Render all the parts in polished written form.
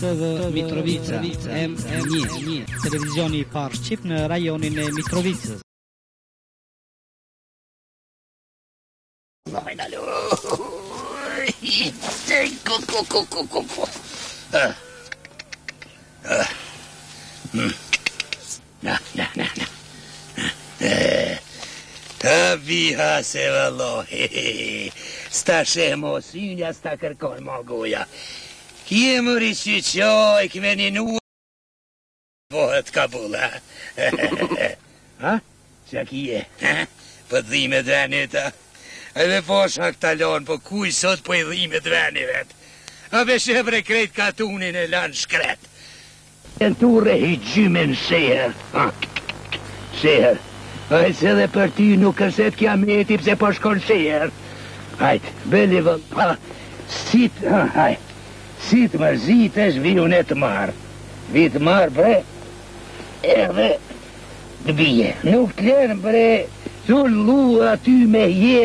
TV Mitrovica, M1, televizioni I Parë Shqip në rajonin e Mitrovicës. Viha se vëllo, sta shemo synja, sta kërkon malgoja. Kje më rishë qoj, këme një nuë, pohet Kabula. Ha? Qa kje? Për dhime dvenita. Edhe posha këta lonë, po kuj sot po i dhime dvenivet. A beshevre krejt katunin e lanë shkret. E në ture i gjymen seher. Seher. Hajtë se dhe për ty nuk kërset kja meti pëse po shkon seher. Hajtë, beli vëll, hajtë. Sit mërzit është vijun e të marë. Vi të marë, bre, edhe të bije. Nuk të lërën, bre, të lu aty me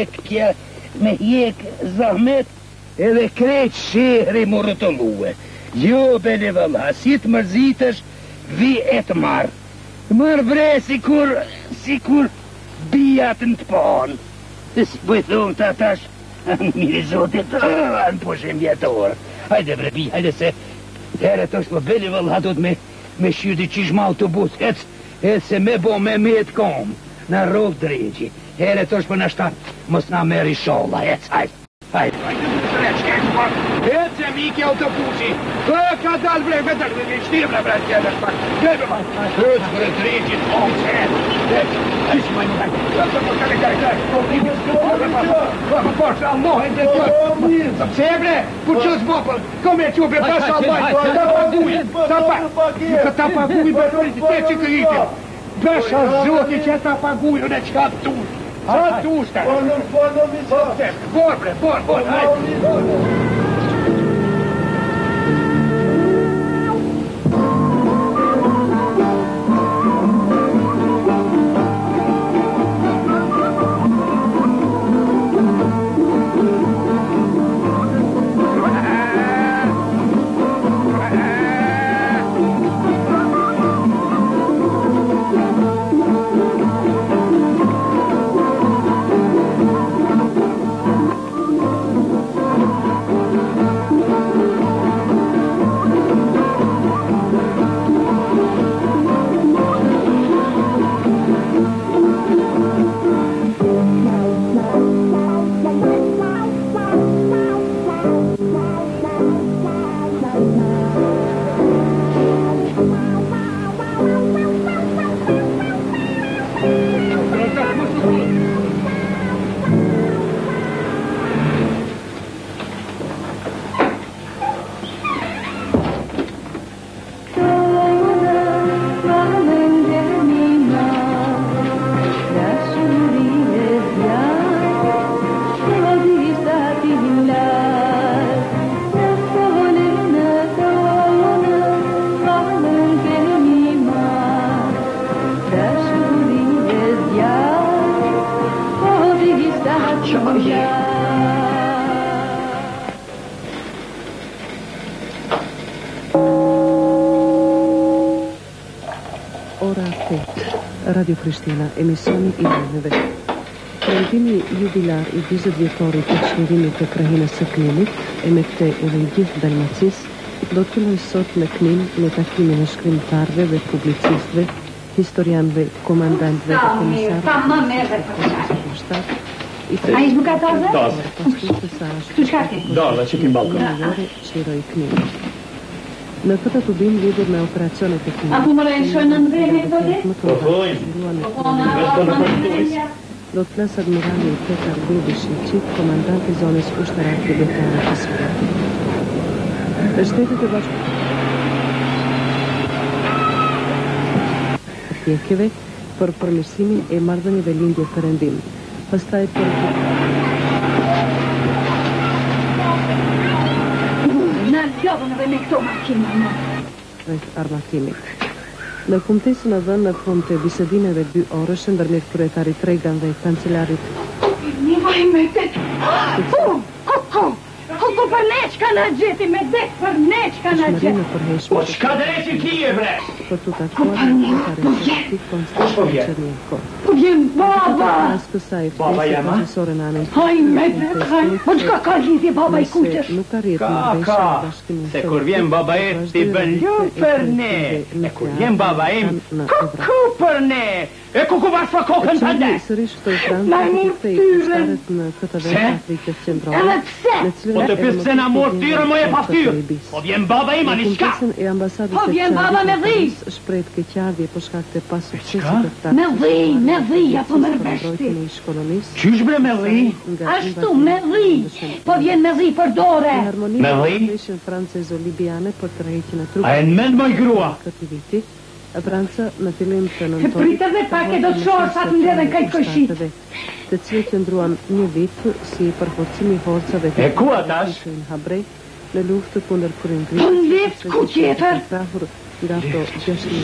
hjek zahmet, edhe krejt shehri mërë të luë. Jo, beli vëlla, sit mërzit është vi e të marë. Marë, bre, sikur bijat në të panë. Si po i thumë të atash, mire zotit, në poshem vjetorë. Hajde bre bi, hajde se heret është për beli vëlla do të me shyrti qish ma autobus, et se me bo me të kom, në rovë drejgji. Heret është për në shtatë, mos na meri sholla, hajde. Et se miki autobusi, ka dal bre, vetër dhe një shtirë bre tjetër pak. Gëbë ma, hëtë bre drejgji, Ishë ma një Pasha Allah e të të Se bre, për qësë bopër Kom e që bre, pasha Allah Ta paguj, ta paguj Bërëri të te që këritin Pasha zoti që ta paguj Në që ka të Qa të ushta Bor bre, bor Hajde Radio Prishtina, emisioni I Dhenëve. Premtimi jubilar I 20 vjetorit të çlirimit të krahinës së Kninit e me këtë edhe I gjithë Dalmacisë, do të fillojë sot në Knin në takimin e shkrimtarëve dhe publicistëve, historianëve, komandantëve dhe komisarëve. A ish më 14? Tu çka ke? Da, që kim balkon. Qiroj Knin. Në këtë të bim lidhur me operacionet e Kninit. Apo më rejshojnë në ndrejnë e këtote? Do të flasë admirali Petar Grubishi, komandant I zonës ushtarake vetare të Sfera. Për shtetit e bashkëpunëtorëve për përmirësimin e marrëdhënieve lindje perëndim. Pastaj për Gjovën edhe me këto makina në armatimit. Në kumtesën e dhënë në fund të bisedimeve 2 orësh ndërmjet kryetarit Reagan dhe kancelarit. Një vaj me të... Cu părnecica na gjeti, me dek părnecica na gjeti. Po çka drejti kije, bre? Ku părnecica, po vjen. Po vjen? Po vjen baba. Baba jema? Haj me dek, haj. Po çka ka lidhje baba I kujtësh? Ka. Se kur vjen baba e ti bën ljumë për ne. E kur vjen baba im, kuku për ne. E kuku bash pa kokën të ndë. Na I mur tyre. Edhe pse? Po të pyet se na mor tyre më e pa fyr. Po vjen baba im ani çka? Po vjen baba me dhi. Me dhi, apo me rveshti. Qysh bre me dhi? Ashtu, me dhi. Po vjen me dhi për dore. Me dhi? A e në mend më I grua? Franca në fillim të nëntorit. Pritet dhe pak e do të shohësh sa të mbledhen kaq koshit. Të cilët qëndruan një vit si përforcimi I forcave E ku atash? në Habrej në luftë kundër Kurengrit. Po në lift ku tjetër? Nga ato 6.000.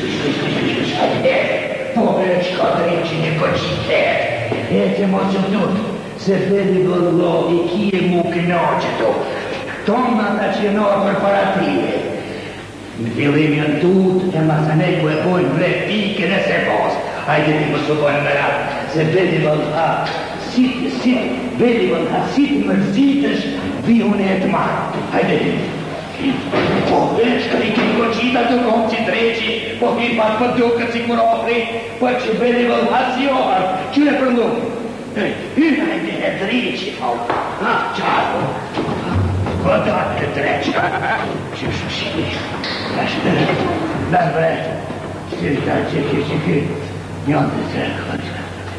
Po e shkatëriqin e koqite. E të mos që tut, se vedi vëllo I kije mu kënaqëto. Tona ta që jënoa për paratije. Në fillim janë tut, e masanej ku e bojnë vre pike në se pas. Hajde ti më së bojnë më ratë, se vedi vëllha, vedi vëllha, si ti mërzitësh, vi unë e të marë. Hajde ti. Po, shka I kim koqita të kom që dreqi, po mi pas për duke si kur ofri, po që vedi vëllha si ohar, që e përndu. Hajde e dreqi, ha, qarë. Vëdat e dreqi. Që shëshimi. Darbe, qërita që njën të zërë këtë.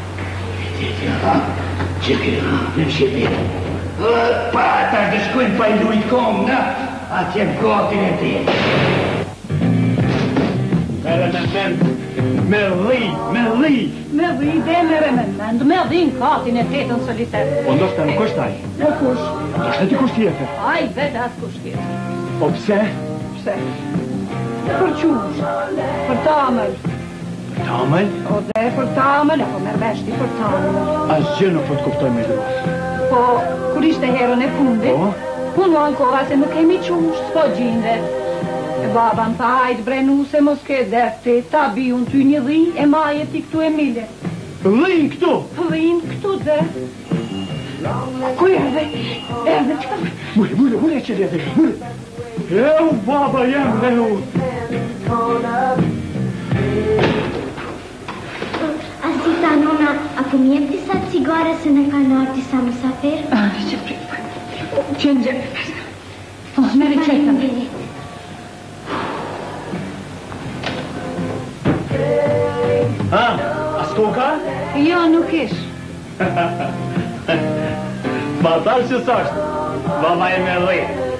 Që në shqipi. Pa ata të shkojnë pa I lujt kom, na? Atje gotin e ti. Mere me mend, me dhi. Me dhi dhe mere me mend, me dhi në katin e tetën soliter. Po ndoshta nuk është ai. Po kush? Ndoshta ti kush tjetër. Aj, vetë atë kush tjetër. Po pse? Pse? Për qush, për tamël. Tamël? O dhe për tamël, apo merveshti për tamël. Asgjë nuk po të kuptoj me grua. Po, kur ishte herën e fundit, unë ankora se nuk kemi qush, s'po gjinde. E baba më tha, hajt brenu se mos ke derti, ta bi unë ty një dhi, e maje ti këtu e mile. Dhin këtu? Dhin këtu dhe. Ku erdhe? Erdhe që ka? Mure që ledhe, mure. Eu, baba, jam dhe u. Asita, nona, ako mi jep disa cigare se ne ka nërë disa musafir? Që prik, që në gjepë. Meri qëjtën. As koka? Jo, nuk ish. Ma thash që sashtë, baba e me dhi.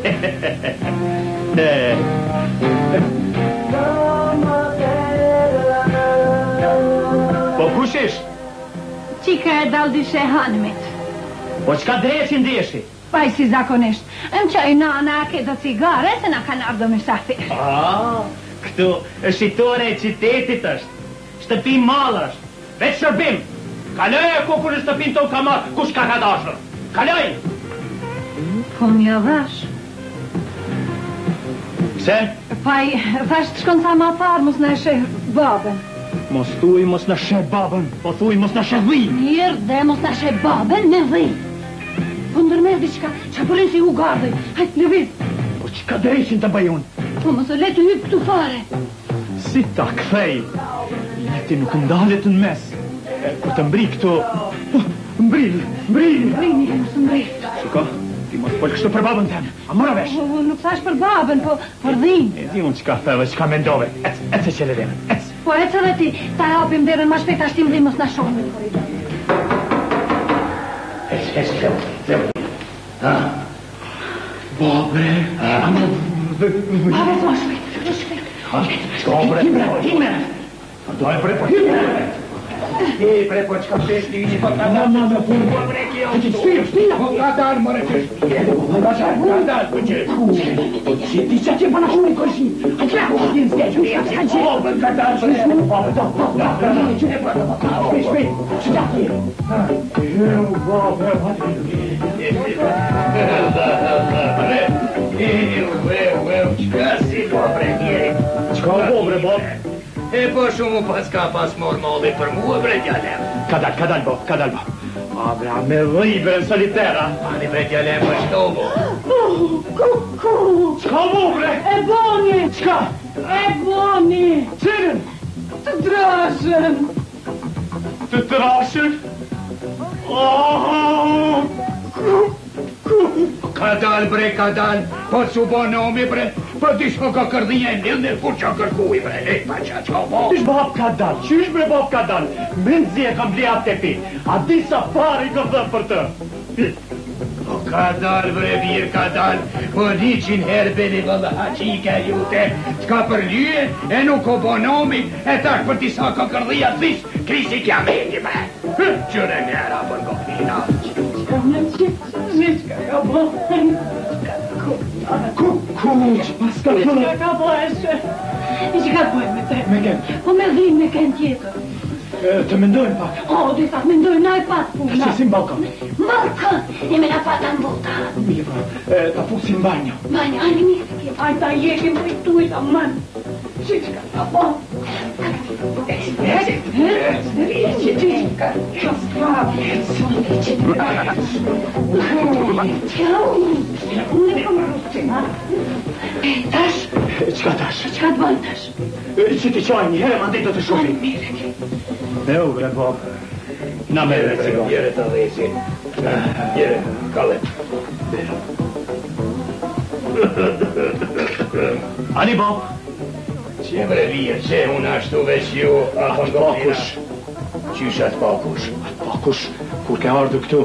Po kush ish? Qika e daldishe hanëmit. Po qka dreqin deshi? Pa I si zakonisht. Në qaj nana ke do cigare se na kanë ardhë me shafir. Këtu shitore e qitetit është. Shtëpi malë është. Veç shërbim. Kaloj e kukur në shtëpin të ka marë. Kush ka dashër? Kaloj! Po mja dhash. Pse? Pa I thash të shkon sa ma parë mos në sheh babën. Mos thuj mos në sheh babën. Po thuj mos në sheh dhi. Mirë dhe mos në sheh babën me dhi. Po ndërmer diqka, qa përën si u gardoj. Hajt në vit. Po qka dreqin të bëjun? Po mos o letu hyp këtu fare. Si ta kthej? Jeti nuk ndalet në mes. Kur të mbri këtu... Mbril! Brini, mos mbril. Shiko, ti mos pol kështu për babën temë. A mora vesh? Nuk thash për babën, po për dhin. E di unë qka theve, qka mendove. Ece që le demen, ec. Po ece dhe ti, ta hapim derën ma shpejt ashtim dhi mos na shohme në koridor. Ec, ha? Babre, Babre, ma shpejt. Dobre, hime! Dobre, po hime! Preko qka peshti një po ka dalë në punë. Dobre, kjo! Shpira! Po ka dalë, more që ka dalë, po që... Ti që që përna shumë i kërshi! Haqla! Din zdeqë, haqla! Po, ka dalë, shpira! Shpira! Qka si po bre njeri? Qka po bre Bob? E po shumë pas ka pas mor molli për mua bre djalem. Ka dal Bob. A bre, me dhibre në solitera. Ani bre djalem për shto bo. Kuku! Qka mo bre? E boni! Qka? E boni! Cilën? Të drashën! Të trashën? Ka dal bre, ka dal. Po su bo nomi bre. Po disho ka kërdhija e lindër kur qa kërkuj bre. E pa qa bo. Qysh Bob ka dal? Qysh bre Bob ka dal? Menzi e kam blia të ti. A di sa pari ka dhe për të? Po ka dal bre vir, ka dal. Po 100 herë beli vëllë haqike jute. T'ka për lyje e nuk o bo nomi. E tash për disa ka kërdhija this. Krisi kja meti bre. Qëre njera për gofina. Qka me qika ka bo? Pas ka Qka ka bo eshe? Qka ka bo me te? Me ken? Po me dhim me ken tjetër. Të mendojnë pak. O, disa mendojnë na e pat puna. Si si balkon. Balkon! E me na pata në bota. Mirë, ta fusim banjo. Banja, ani mirë. Ajta jekim për i tuj të man. Qika ka bo? Tash? Qka tash? Qka të bëjnë tash? Që ti qoj një herë, mandej do të shohim. E u bre Bob. Na me dhe të gojë. Jere të dhezi. Jere, kale. Ani Bob. Që bre vje, që unë ashtu veç ju apo Pakush. Qysh atë pakush? Pakush, kur ke ardhë këtu?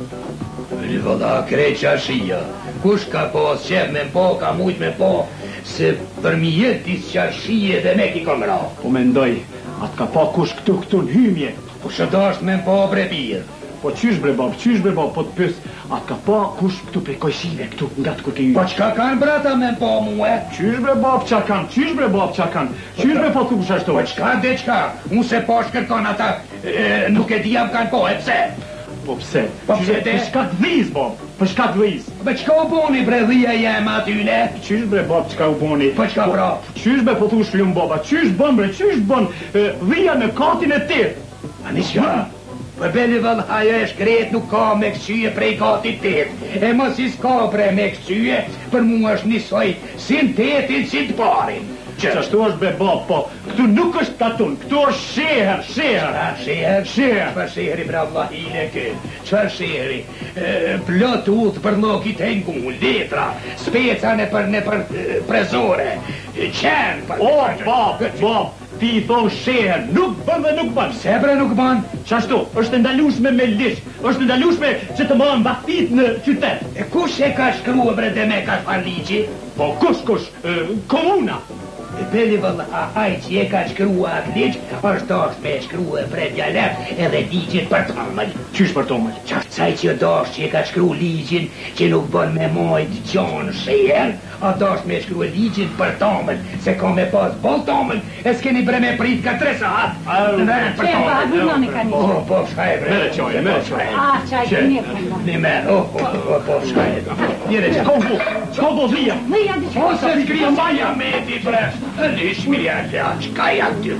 Vëlla, kreqa shia. Kush ka pas qef me po, ka mujt me po, se për mi jetë disë qa shije dhe me ki kom ra. Po mendoj, atë ka pakush këtu në hymje. Po shëdasht me po bre birë. Po qysh bre Bob, po të pys, atë ka pakush këtu prej kojshive këtu, nga të kur ke Po qka kanë brata me po muë? Qysh bre Bob qa kanë? Qysh bre po thush ashtu? Po qka dhe qka? Unë se po shkërkon ata, nuk e di jam kanë po, e pse? Po pse? Po pse te? Për shka të dhiz, Bob, për shka të dhiz. Po qka u boni bre dhija jem atyne? Qysh bre Bob qka u boni? Po qka pra? Qysh bre po thush ljumë Boba? Qysh bën bre? Qysh bën dhija në katin e tir? Ani qka? Po beli vëllë hajo e shkret nuk ka me këqyje prej katit tet. E mos i s'ka bre me këqyje, për mu është njësoj si në tetin si të parin. Qashtu është bre Bob, po këtu nuk është tatun, këtu është sheher. Sheher? Qëfar sheheri bra vlahile kë? Qëfar sheheri? Plot uth për lokit e ngull, letra, speca në për prezore, qenë për... O, Bob, ti i thonë sheher, nuk bën dhe nuk bën. Se bre nuk bën? Qashtu, është ndalushme me lish, është ndalushme që të marrën baktit në qytet. E kush e ka shkrua bre dhe me ka shfar ligji? Po kush, komuna. E beli vëllë, ai që e ka shkrua atë ligj, është dosh me shkrua bre djalem edhe ligjit për tomël. Qysh për tomël? Qaj që dosh që e ka shkru ligjin që nuk bën me mojt gjonë sheher, a dosh me shkru ligjin për tomël, se ka me pas bol tomël, e s'keni bre me prit ka 3 sahat. Në vend për tomël. Po, shkaj bre. Mere qoj. Qaj të një këndon. Një merë, po, shkaj. Njëre që. Qko bo dhija? Dhija dhe që. Po se s'kri maja me ti bre. Në shmirja që qka ja ty.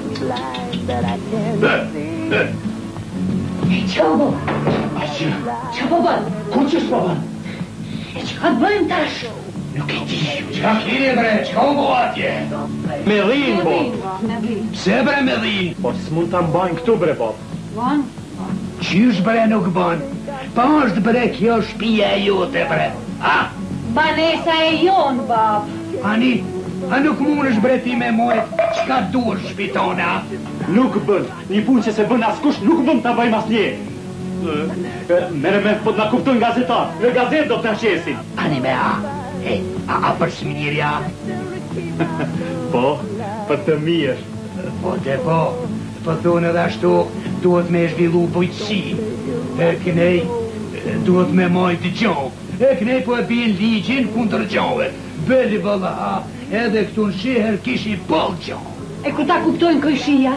Qa bo? Aqë, Qa po bën? ku qësh po bën? E qka të bëjmë tash? Nuk e di. Qka kini bre, qka u bo atje? Me dhin, Bob. Me dhin. Pse bre me dhin? Po s'mund ta mbajnë këtu bre, Bob. Ban? Qysh bre nuk ban? Pa është bre kjo shpia e jote bre. Banesa e jon, bab. Ani, a nuk mund është bre ti me mojt qka dur shpitona? Nuk bën. Një punë që se bën askush, nuk bën ta bëjmë asnjë. Mere me po t'na kuptojnë gazetar. Në gazet do t'na qesin. Ani me a për smirja? Po, për të mirë. Po thonë edhe ashtu, duhet me zhvillu bujtësi. Kënej, duhet me mojt gjohë. Kënej po e bin ligjin kundër gjohëve. Beli vëlla, edhe këtu në sheher kishi bol gjohë. E ku ta kuptojnë kojshia?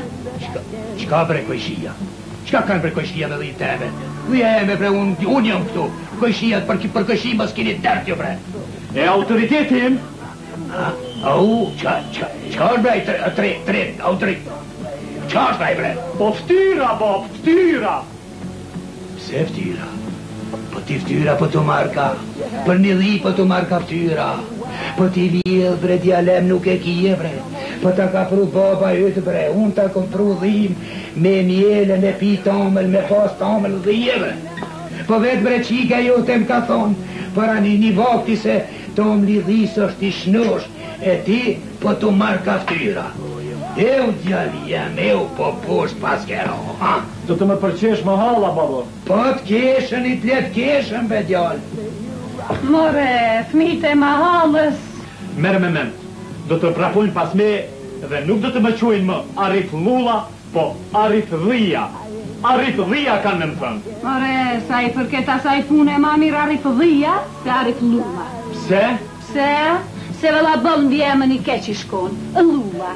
Qka bre kojshia? Qka kanë bre kojshia dhe dhejtë tebe? Dhja e me bre unë jam këtu. kojshia, për kojshi mos keni dert ju bre. E autoritetim? Au, qa është bre, tre, autorit. Qa është bre bre? Po ftyra, bab, ftyra. Pse ftyra? Po ti ftyra po të marka, për një dhi po të marka ftyra. Po ti vjedh bre, djalem nuk e kije bre. Po ta ka pru baba ytë bre, unë ta kom pru dhim me mjelen e pi tamel, me pas tamel dhjeve. Po vetë bre qika jote më ka thonë, për një vakti se tom lidhis është i shnosh, e ti po të marka ftyra. Eu djali jem, eu po posh pas kero, ha? Do të më përqesh më hala, babo. Po të keshën, i t'let keshën, be djal. More, fmite ma halës. Merë me men, do të prapojnë pas me dhe nuk do të më quajnë më Arif Lulla, po Arif Dhia. Arif Dhia kanë në më thënë. More, sa i përket asaj pune ma mirë Arif Dhia se Arif Lulla. Pse? Se vëlla bëllë në vjemën i keq i shkon, Lulla.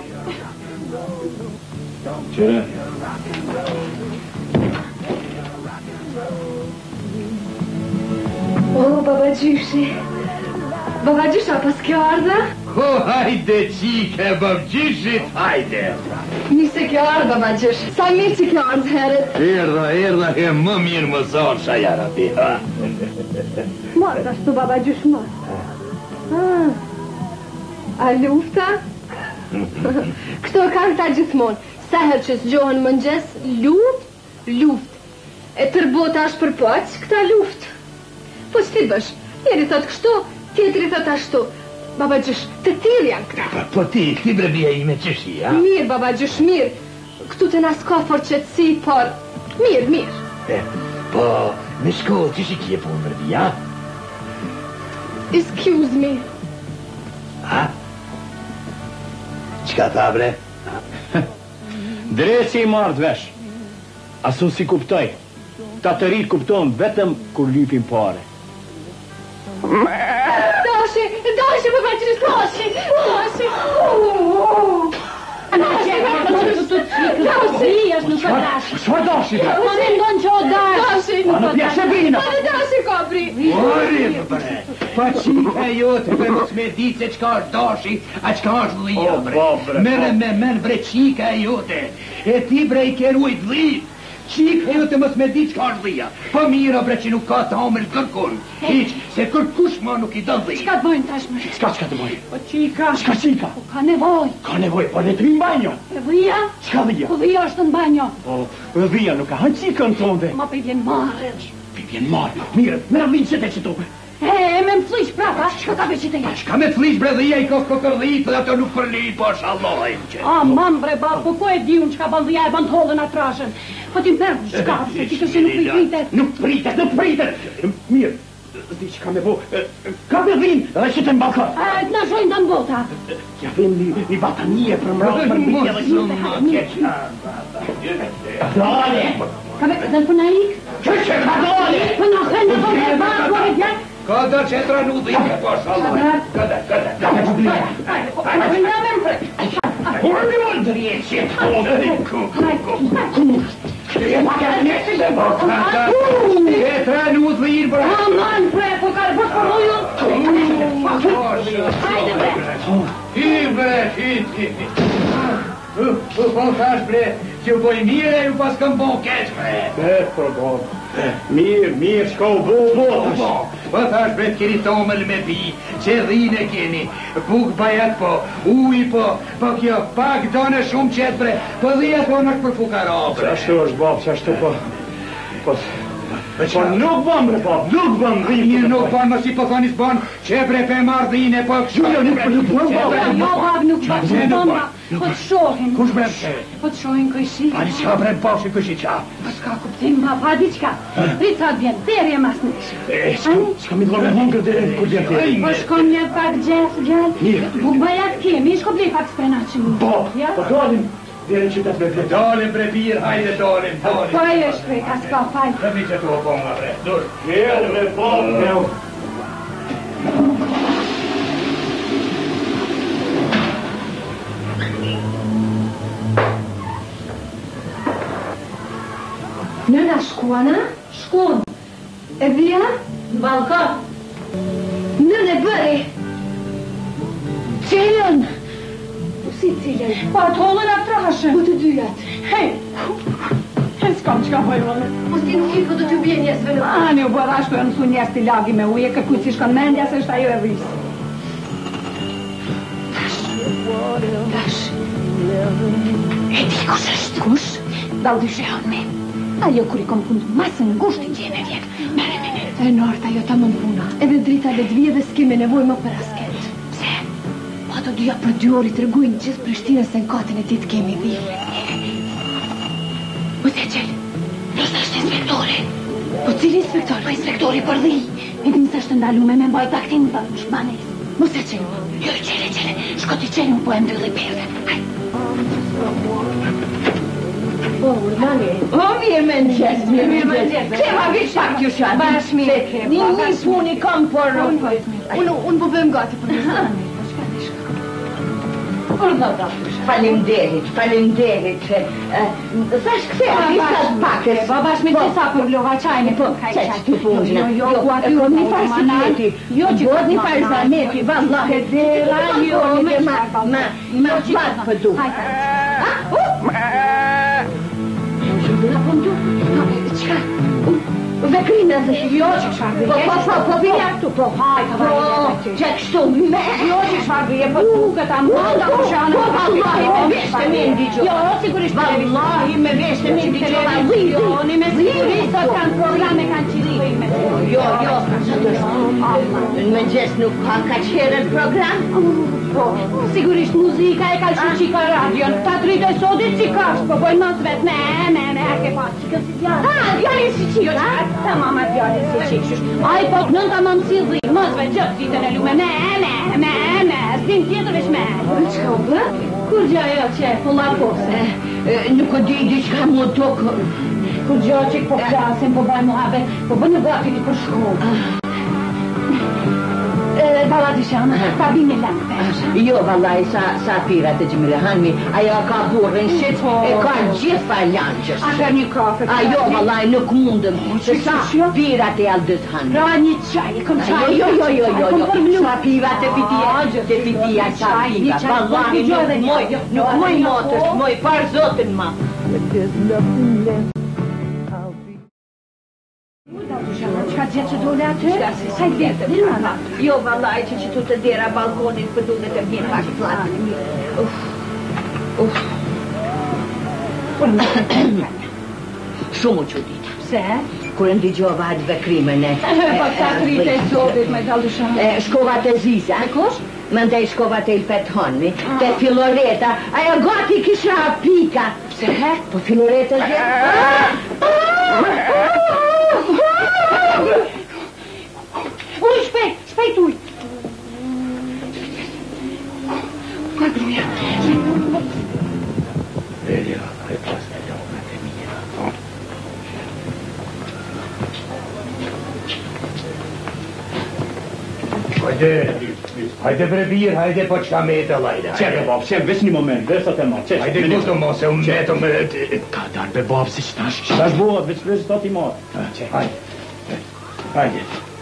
Qëre? Baba gjyshi. Baba gjysha pas kjo ardha? Ko hajde qike, babgjishit, hajde. Nise kjo ardha, baba gjysh. Sa mirë që kjo ardhë heret. Erda, e më mirë më zonë, shajara pi, ha? Morë, ashtu baba gjysh morë. A lufta? Këto kanë ta gjithmonë. Sa herë që s'gjohën mëngjes, luft. E tërbota është për poq, këta luft. Po që ti bësh? Njeri thot kështu, tjetëri thot ashtu. Baba gjysh, të tillë janë këta. Po ti bre bia ime qëshi, ha? Mirë, baba gjysh, mirë. Këtu të nas ka forqetësi, por mirë. Po, me shkollë, qëshi kje punë bre bia? Excuse me. Ha? Qka tha bre? Dreci i marrë vesh. Asu si kuptoj. Ta të rritë kupton vetëm kur lypin pare. Dashi, baba gjysh, dashi. Shfar dashi, bre? Po ne ndonë që o dashi. A në pja Shebrina? Pa në dashi kopri. Ori, bre. Pa qika jote, bre, mos me ditë se qka është dashi, a qka është dhia, bre. Mere me men, bre, qika jote. E ti, bre, i kerujt dhit. Qika jote mos me ditë qka është dhia. Po mira, bre, që nuk ka të amel kërkun. Hiq, se kërkush ma nuk i do dhia. Qka të bojnë tashme? Qka të bojnë? Po qika. Qika? Po ka nevoj. Ka nevoj, po le të në banjo. E dhia? Qka dhia? Po dhia është në banjo. Po, dhia nuk ka hënë qikën tonde. Ma për vjen marë. Vjen marë. Mirë, vinë që te që tu. E me më flish prapa, shka ka për që të jesh? Shka me flish, bre, dhia i kokërdhit, dhe ato nuk përli, po shallojnë që. A, mam, bre, ba, po e di unë qka ban dhia e ban hollën atrashën. Po ti mërë në shka, se ti kësi nuk pritet. Nuk pritet. Mirë, di që ka me bo, ka me vinë, dhe që të në balkon. Të në shojnë të në bota. Ja vim një batanie për mërë për mbitje dhe Dole! Ka me dhe për në ikë? Që dole! Për në hënë në bota e ba, po e djekë. Kada që të ranu dhime, po shallojnë. Kada. Për në me më pre. Por në më drejtë që E të ranu dhime, bre. Aman, pre, po ka rëbës për muju. Hajde, bre. Hi. Po thash, bre, që boj mire, ju pas këm bon keq, bre. Mirë, shko bo. Po thash, bre, të keni tomel me pi, që dhine keni, buk bajat po, uj po kjo pak done shumë qetë, bre, po dhja po në për fukara, bre. Qashtu është, bab, qashtu po nuk bëm, bre, bab, nuk bëm Mirë nuk bën, më si po thoni s'bën, që bre pe marrë dhine, po kështu. Nuk bëm, Jo, bab, nuk bëm, po të shohin. Kush bre? Po të shohin këjshi. A di qka bre bashkë këshi qa? Po s'ka kuptim, bab, a di qka. Ricat vjen, terje mas nësh. Shka mi dhore hongër dhe kur vjen të. Po shkon një pak gjesë, gjallë. Buk bajat kemi, shko blej pak sprenaqin. Po dalim. Dere qytet me vjetë. Dalim bre birë, hajde dalim. Po e është prej, ka s'ka faj. Dhe mi që tu o ponga bre, dur. Kjerë bre, po. Nëna shkuana? Shkon. E dhja? Balcon! Nene, bëri! Cilën! Si cilën? Patrollën e trashën! Po të dyjat! Hej! S'kam qka pojone. Po s'ti nuk i po të t'ju bje njesve në... Ani u bërra shtu e mësu njes t'i lagi me uje, kërkuj si shkon mendja se është ajo e rrisë. Tash. E di kush është? Kush? Dal dy shehon me. Ajo kur i kom kundu masën ngusht i gjene vjek. Mere. E norta ajo ta mën puna. Edhe drita le d'vije dhe s'kime nevoj më për asket. Pse? Po ato dyja për 2 orë i të rëgujnë gjithë Prishtinës se në katën e ti të kemi dhije. Po të qelë, nësë është inspektori. Po cili inspektori? Po inspektori për dhi. E din se është ndalume me mbaj taktin në shbanes. Mos e qelë. Jo, qele. Shko t'i qelë më po e mbylli perde. Haj. O, urmani. O, mirë me në gjesë. Kse ma vish pak t'ju shanë. Bash mirë. Një puni kam, por... Unë po bëjmë gati për një. Faleminderit. Thash kse a visat pakës. Babash me qesa për vlova qajme. Po, qesh t'u punjë. Jo, një farë një farë zaneti. Vallahe dhera, jo, ma vlatë për du. Qka? Vekrina dhe jo që shfarë dhe po vija këtu, po hajta që kështu me jo që shfarë dhe po duke ta mënda po shanë po vallahi me veshte me ndigjo jo, sigurisht vallahi me veshte me ndigjo televizjoni me sigurisht sot kanë programe kanë qiri jo në gjes nuk ka qere program po, sigurisht muzika e ka qika radion ta drite sotit që kash po bojnë mos vet me ke pa qikën si djallë djallë si qikë Tamam djallë si qikëshush Aj po kënën tamam si dhi Mësve gjëp ditën e lume me S'dim tjetër ish me Qka u bë? Kur gja jo që e fulla pose Nuk o di qka mu tokë Kur gja që po klasin po baj muhabet Po bë në gati një për shkollë Valla disham, ta bini langë Jo, vallaj, sa pirat e gjimile hanmi Aja ka burën shqit e ka gjithë faljanqës A ka një kafe Jo, vallaj, nuk mundëm Se sa pirat e aldët hanmi Pra një qaj, e kom qaj Jo, sa pirat e pitia sa pirat Vallaj, nuk moj motës, moj par zotën ma Qka gjithë që dole atë? Sa i vjetë? Jo, vallaj, që tu të dera balkonit për duke të vjenë pak flatë. Shumë që dita. Pse? Kër ndigjova atë vekrimen e... Pa ta krite e zotit me dalëshanë. Shkova të Ziza. E kush? Mëndaj shkova të Ilpet Honmi. Te Filoreta. Aja gati kisha pika. Pse? Po Filoreta gjithë. Uj, shpejt uj Ka gruja Velja, e pas me loga të mija Hajde bre bir, hajde po qka me të lajda Qebe bab, qebe, veç një moment, vesat e ma Hajde kushtu mo se unë me të me Ka dar be bab, si qëtash Qëtash bohat, veç vesat i ma Hajde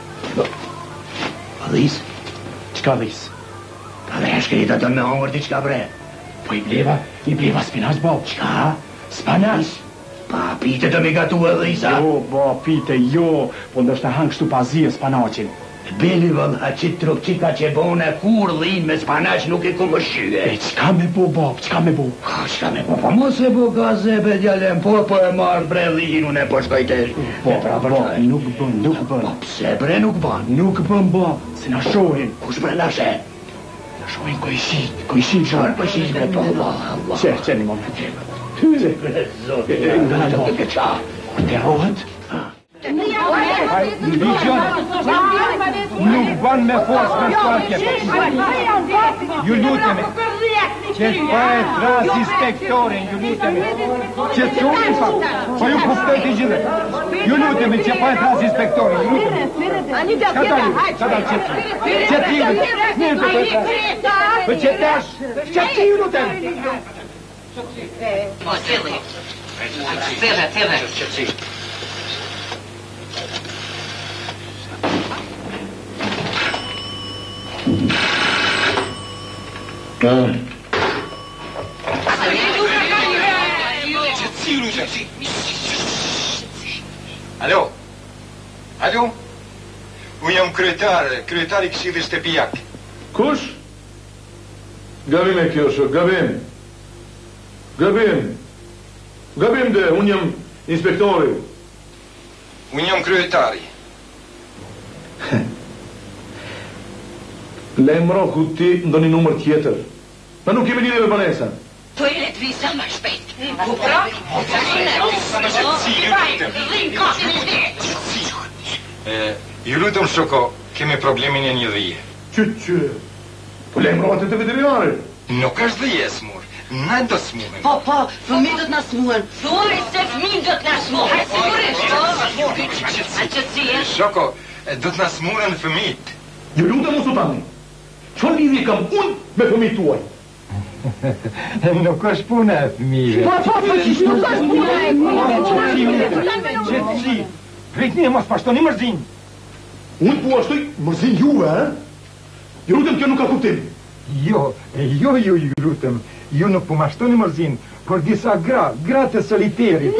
Adhis? Qka dhis? Ta dhe shkrita të me hongër ti qka bre Po i bleva spinash bab Qka? Spanash? Pa pite të me gatu e dhisa Jo, bab, pite, jo Po ndështë hangë shtu pazije spanachin Beli vëlla që truk qika që bone kur dhin me spanash nuk e ku më shyë E qka me bo, bab, qka me bo? Qka me bo, pa mos e bo gazebe djallem po e marrë bre dhin unë e po shkajtesh Po, nuk bën Pse bre nuk bën? Nuk bën, bab, se na shohin Kush bre na she? Na shohin kojshit Qarë kojshit bre po, Allah Qe një moment Bre zot, nga të të këqa Te rohet? Nuk ban me forës me shkakje Ju lutemi Që pa e tras inspektorin Ju lutemi Që të shumë fa Pa ju kuptoj të gjithë Ju lutemi që pa e tras inspektorin Ju lutemi Që ti ju lutemi Alo? Alo? Unë jam kryetari Këshillit Shtëpiak. Kush? Gabim e kjo shok, gabim. Gabim dhe, unë jam inspektori. Unë jam kryetari. Lemro ku ti ndoni numër tjetër. Ma nuk kemi lidhje me Vanesa. Po e letë visa më shpejt. Ju lutem shoko, kemi problemin e një dhije. Që? Po Lemro atë të veterinarit. Nuk është dhije smur. Na do smuhen. Po, fëmijët do të na smuhen. Thuaj se fëmijët do të na smuhen. Sigurisht. A qëtësie? Shoko, do të na smuhen fëmijët. Ju lutem mos u tani. Çfarë lidhje kam unë me fëmijët tuaj? Nuk është puna e fëmijëve. Po, nuk është puna e fëmijëve. Qëtësi, rritni e mos pashtoni mërzin. Unë po ashtoj mërzin juve, Ju lutem kjo nuk ka kuptim. Jo, ju lutem. Ju nuk po mashtoni mërzin, por disa gra të soliterit.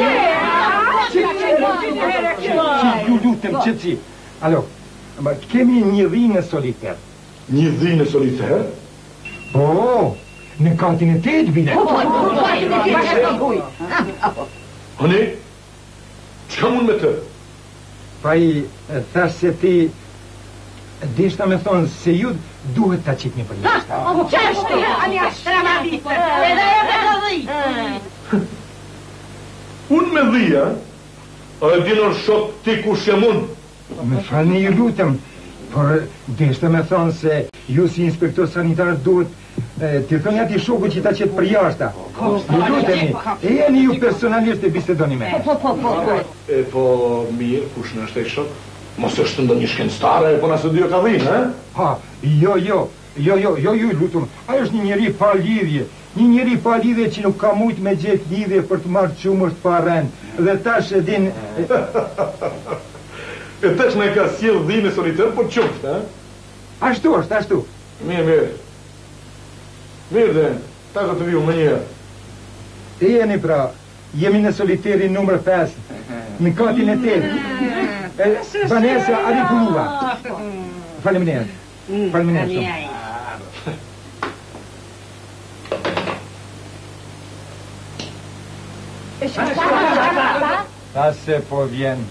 Ju lutem, qëtësi. Alo, kemi një dhinë soliter. Një dhinë soliter? Po, në katin e tetë bine. Hëni, qka mund me të? Pa i thash se ti deshta me thonë se ju duhet ta qit një për jashtë. Qeshti, ani ashtë ramaditë. Edhe të dhij. Unë me dhija, a e dinor shok ti ku shemun? Me falni ju lutem, por deshta me thonë se ju si inspektor sanitar duhet të thoni ati shoku që ta qetë për jashta. Ju lutemi, e jeni ju personalisht e bisedoni me. Po, mirë, kush në është e shok? Mos është ndë një shkencëtare, po nësë dy ka dhinë, eh? Ha, jo, ju lutem. A është një njeri pa lidhje. Një njeri pa lidhje që nuk ka mujt me gjetë lidhje për të marrë qumësht pa rend. Dhe tash e din... E tash me ka sjell dhinë soliter, po qumësht, eh? Ashtu është, ashtu. Mirë. Mirë dhe, tash do të viju më njërë. E jeni pra, jemi në soliteri numër 5, në katin e tetë. Vanessa, a ripullua. Faleminderit. Ta se po vjen.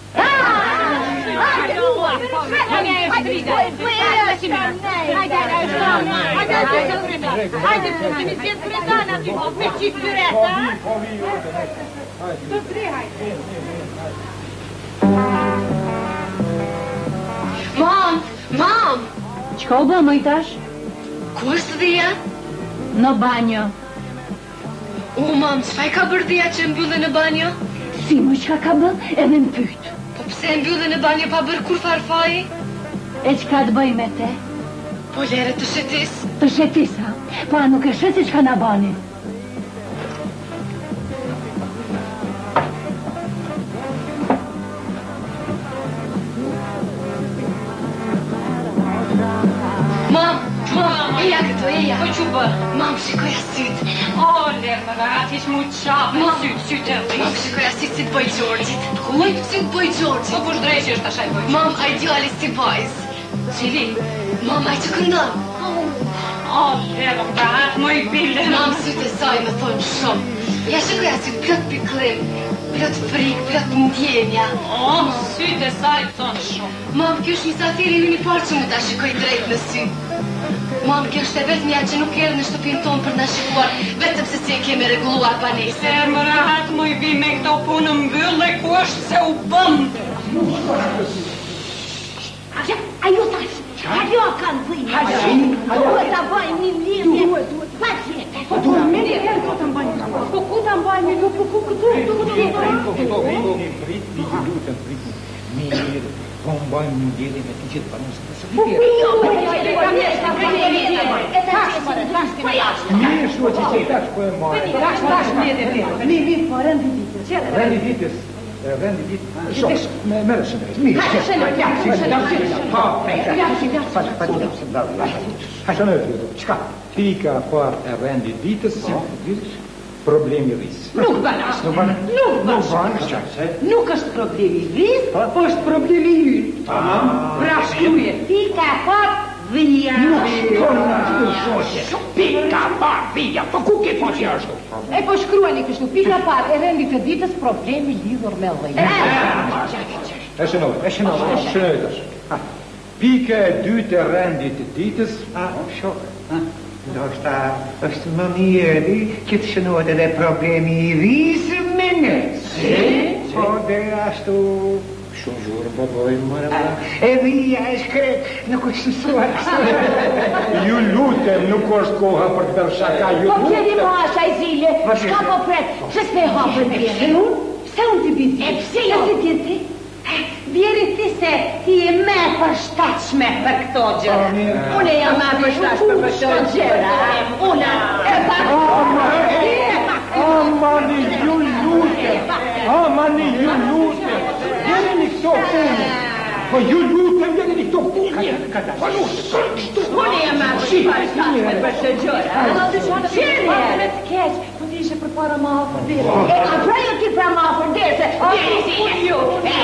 Mam! Qka u bë më i tash? Ku është dhia? Në banjo. Mam, qëfaj ka bërë dhia që mbyllë në banjo? Si më qka ka bë, edhe më pyt. Po pse mbyllë në banjo pa bërë kur farfaji? E qka të bëj me te? Po lere të shetis. Të shetis, ha? Pa nuk e sheti qka na bani. Eja këto, eja. Po që bë? Mam, shikoja sytë. O, lermëra, ati që mu qapë, sytë e rrisë. Mam, shikoja sytë si të bëj Gjorgjit. Kuj? Si të bëj Gjorgjit. Po për drejqë është ashaj bëj. Mam, a idealis si bajz. Cili? Mam, a i që këndon. O, lermëra, atë më i bile. Mam, sytë e saj me thonë shumë. Ja shikoja sytë plot piklim, plot frik, plot ndjenja. O, sytë e saj thonë shumë. Mam, kjo është një safiri ju një parë që mu ta shikoj drejt në sy. Mam, kjo është e vetë mja që nuk erë në shtëpin tonë për në shikuar, vetëm se si e kemi reguluar banesën. Lermëra, atë më i bi me këto punë mbyllë e ku është se u bëmë. Ajo tash, ajo kanë bëjnë. Duhet të bëjnë një lidhje. Pacje. Po të mirë, ku të mbajnë? Po ku të mbajnë? Po ku këtu? Mirë, po mbajnë një lidhje me të gjithë banesën të Mirë, shu që tash po e marë. Tash, mirë, po rëndi ditës. Rëndi ditës. rendi ditë. Shoh, merresh drejt. Mirë. Çka? Pika parë e rendit ditës, problemi rris. Nuk banë. Nuk është problemi rris, po është problemi ynë. Pra shkruje, pika parë dhia. Pika parë dhia, po ku ke faqe ashtu? E po shkruani kështu, pika parë e rendit të ditës, problemi lidhur me dhia. E shënoj tash. Pika e dytë e rendit të ditës, shoh. Ndoshta është më mirë që të shënohet edhe problemi I rrisë me në. Po dhe ashtu shumë zhurë po bojmë mërë. E dhia e shkret, nuk është mësuar. Ju lutem, nuk është koha për të bërë shaka, ju lutem. Po kjeri ma asha I zile, shka po pret, që s'me hapën bjerë? Se unë t'i bizi? E pse jo? Se ti ti? Vjeri ti se ti e me përshtatshme për këto gjëra. Une jam me përshtatshme për këto gjëra. Una e bakë. Amani ju lutem. Jeni një këto punë. Po ju lutem, jeni një këto punë. Une jam me përshtatshme për këto gjëra. Qeni e? Me të keq, po ti ishe për para ma afër dere. E pra jo ti pra ma afër dere, se vjeri si ju.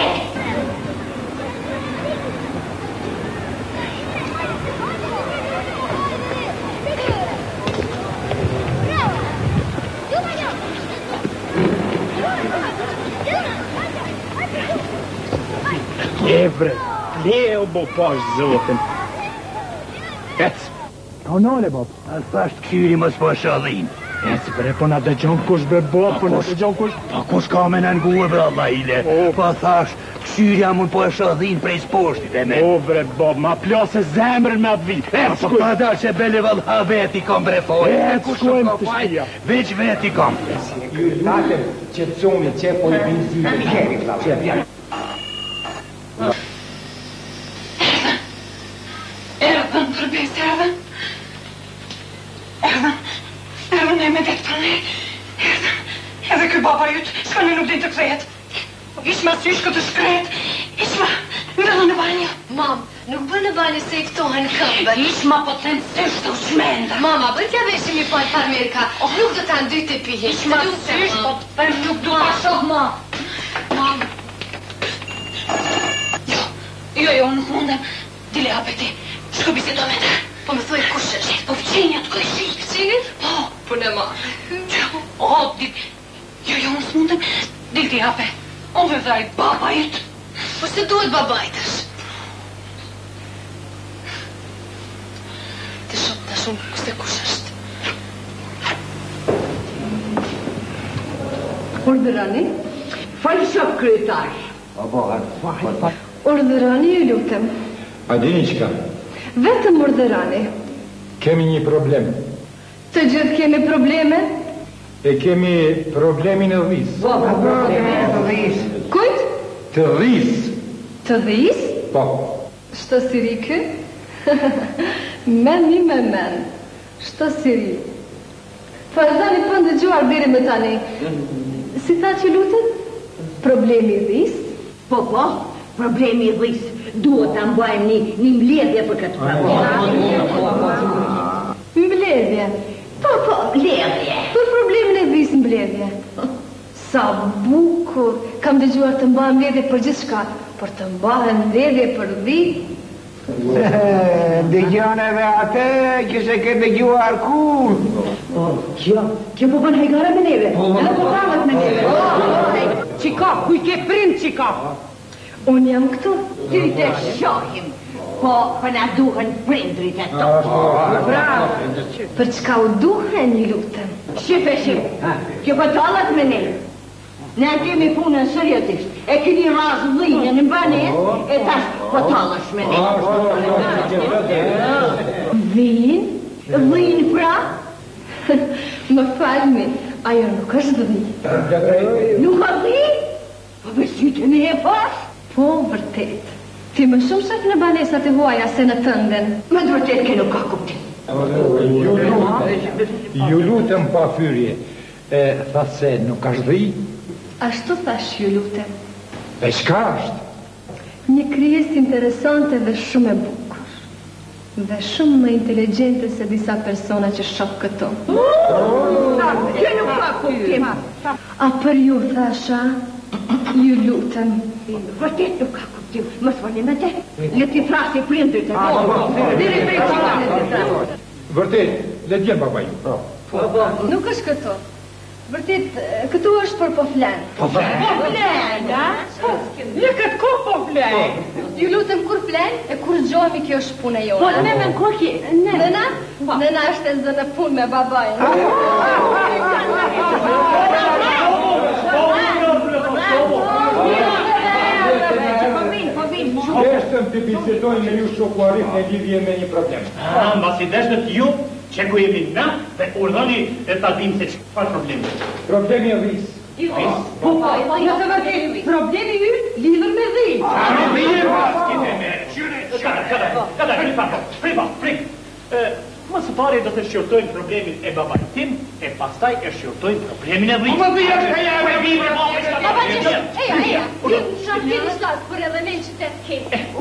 Bre, leo bo pash zotin. Ec. Onole, Bob. A thasht kyri mos po shallim. Ec, bre, po na dëgjon kush bre Bob, po na dëgjon kush. Po kush ka me në nguë, bre, Allah ile. Po thasht, këshyrja mund po e shallim prej s'poshtit e me. O, bre, Bob, ma plase zemrën me atë vit. Po pa da që bele valha veti kom bre foj. Shkojmë të shpia. Veç veti kom. Ju latem që të zoni që po I benzime. Erdhën, përbes, erdhën. Erdhën e me vetë për ne. Erdhën. Edhe kë baba jytë, s'ka në nuk din të kthehet. Ishma sysh këtë shkret. Ishma, ndëllë në banjo. Mam, nuk bë në banjo se I këtohen këmbët. Ishma po të në sysh të shmenda. Mama, bërë t'ja veshim I falë farmerka. Nuk do t'anë dy të pihe. Ishma sysh po të them nuk du pa shoh, ma. Mam. Jo, nuk mundem. Dile apeti. Shko bisedo me të. Po më thuaj kush është? Po fqenjat ku ishi. Fqenjat? Po. Po në ma. O, jo, unë s'mundem. Dil t'i hape. Unë dhe dhaj baba jëtë. Po se duhet babajtësh? Të shumë, këste kush është? Urdhërani? Falë shok kryetar. Urdhërani ju lutem. A dini qka? Vetëm urdhërani. Kemi një problem. Të gjithë kemi probleme? E kemi problemin e rris. Kujt? Të rris. Të dhis? Po. Shto siri kë? Men. Shto siri. Farzani për ndëgjuar deri me tani. Si ta që lutet? Problemi dhis? Po, problemi rris. Duhet të mbajmë një mbledhje për këtë problem. Mbledhje? Po, mbledhje. Për problemin e dhis mbledhje. Sa bukur. Kam dëgjuar të mbahem mbledhje për gjithë shka. Për të mbahem mbledhje për dhi. Dëgjon edhe atë që se ke dëgjuar kur. Kjo po bën hajgare me neve. Edhe po pramet me neve. Qika, kuj ke prind qika. Unë jam këtu. Ty të shohim. Po na duhen prindrit e to. Bravo. Për çka u duhen, ju lutem? Shifeshim. Kjo po tallat me ne. Ne kemi punën seriozisht. E keni raz dhinjën në banes, e tash po tallash me ne. Dhin pra? Më falni, ajo nuk është dhin. Nuk është dhin? Po besyte me e pas? Po, vërtet. Ti më shumë shak në banesat e huaja se në tënden. Më të vërtet ke nuk ka kuptim. Ju lutem pa fyrje. Tha se nuk është dhi? Ashtu thash ju lutem. E shka është? Një krijesë interesante dhe shumë e bukur. Dhe shumë më inteligjente se disa persona që shoh këtu. Kjo nuk ka kuptim. A për ju thasha, ju lutem. Vërtet nuk ka kuptim. Mos voni me te. Le t'i frasi prindrit e Vërtet, le t'jem baba ju. Nuk është këtu. Vërtet, këtu është për po flen. Po flen, a? Në këtë ko po flen? Ju lutem kur flen e kur zgjohemi kjo është punë jote. Po, ne me në kur ki? Nëna? Nëna është e zënë punë me babajnë. Deshtëm të bisedojnë me ju shoku Arif në lidhje me një problem. Mbas i deshtët ju që ku jemi na dhe urdhoni e ta dim se çfarë problemi. Problemi e dhis. Po, jo të vërtet, problemi ju lidhur me dhi. Prik. Më së pari do të shqyrtojmë problemin e babait tim, e pastaj e shqyrtojmë problemin e dhis. Eja, ju shakini shlas për edhe me që të ke.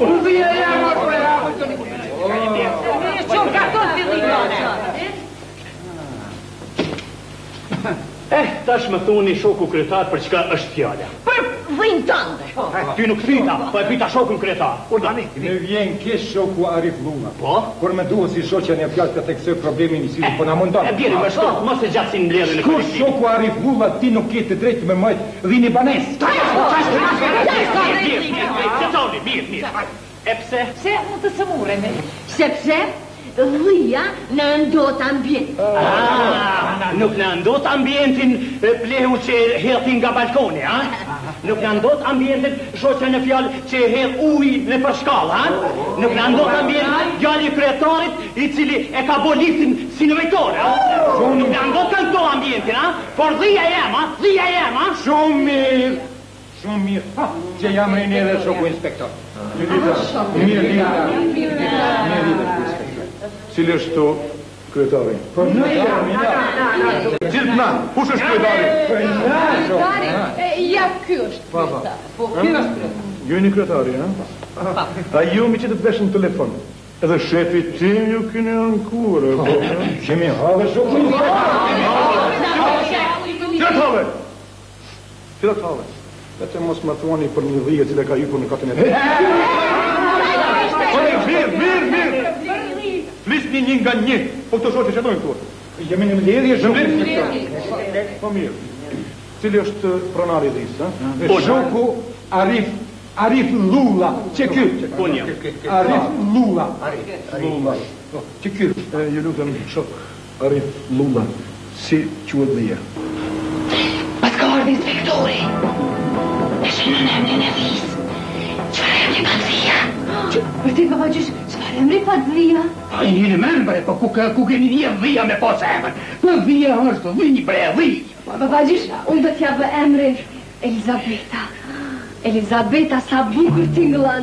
Shumë ka tot fillime. Tash më thoni shoku kryetar për çka është fjala. Për dhim tënde. Ty nuk thita, po e pyeta shokun kryetar. Urdhani. Më vjen keq shoku Arif Luna. Po? Kur më duhet si shoqja e fjalë të theksoj problemin i cili po na mundon. E bjeri më shkurt, mos e gjasin mbledhjen e Kur shoku Arif Luna ti nuk ke të drejtë me majt dhini banes. Mirë. E pse? Pse mund të sëmuremi? Sepse dhia në ndot ambient. Nuk në ndot ambientin plehu që hedhin nga balkoni, a? Nuk në ndot ambientin shoqja në fjalë që hedh ujë në përshkallë, a? Nuk në ndot ambientin djali kryetarit i cili e ka boliftin si në vejtore, a? Nuk në ndot këto ambientin, a? Por dhia jema. Shumë mirë. Që jam rinë edhe shoku inspektor. Mirë. Cili është to kryetari? Cilë na, kush është kryetari? Ja, ky është. Ju e një kryetari, ha? A ju mi që të vesh në telefon? Edhe shefi tim ju kini ankurë. Kemi have shoku inspektor. Cilat have? Vete mos më thuani për një dhije cile ka hypur në katën e të. Mirë. Flisni një nga një, po këto shoqe që dojnë këtu. Jemi në mbledhje shoku inspektor. Po mirë. Cili është pronari i dhis, ha? Shoku Arif Lula. Që ky? Arif Lula. Që ky? Ju lutem shok Arif Lula. Si quhet dhija? Patkardë inspektori. E shenë në emrin e dhis. Qëfar emri pa dhia? Vërtet, babagjish, çfarë emri pa dhia? A i një men bre, po ku keni një dhia me pas emër? Po dhia është dhi bre, dhi. Babagjish, unë do t'ja bë emri Elizabeta. Elizabeta sa bukur tingëllan.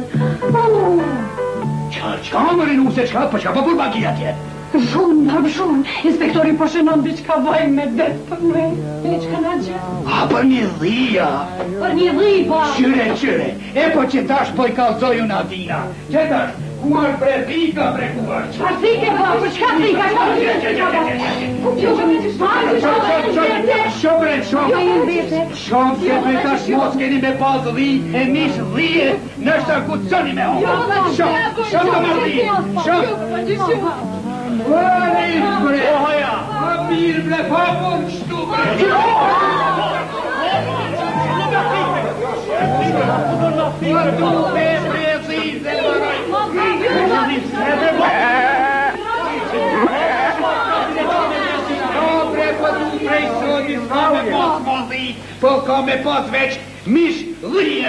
Çka më rinu se çka, po çka po për baki atje? Shumë. Inspektori po shënon diçka vaj me det për me. E çka na gjë? A për një dhia? Për një dhi, po. Qyre. E po që tash po i kalzoj unë atina. Që tash, kuar bre dhika bre kuar. Çfarë dhike, po? Për çka dhika? Shumë se për tash mos keni me pas dhi, e mish dhije, nështë ku të qëni me ho. Shumë të marrë dhi. Ohoja! A mirë ble, papur, shtu bre! Po ka me pas veç mish dhije!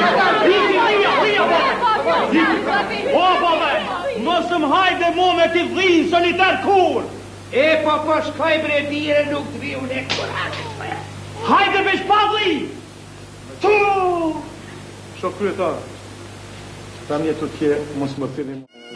O, bove, mosëm hajde mo me t'i dhinë solitar kur. E, po shkoj bre dire nuk të vi unë e kurane. Hajde me shpa dhi. Tu! Shok kryetar, ta një të tje mos më thini.